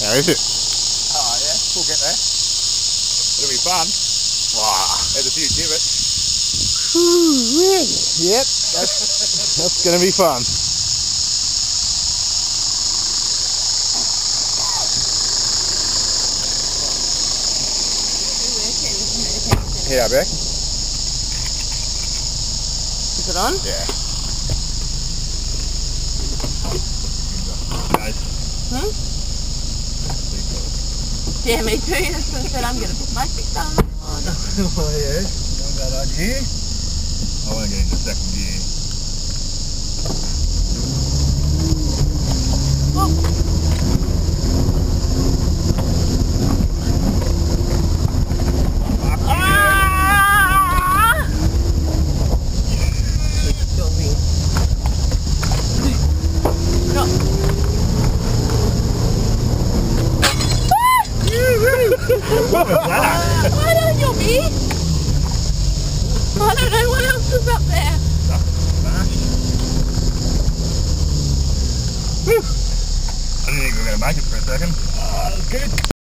How is it? Oh yeah, we'll get there. It'll be fun. Wow. There's a few gibbets. Yep, that's going to be fun. Yeah, Beck. Is it on? Yeah. Hmm? Yeah, me too. That's what I said. I'm going to put my feet on. Oh yeah, not a bad idea. I want to get into second gear. What was that? I don't know, me. I don't know what else is up there. I didn't think we were going to make it for a second. Good.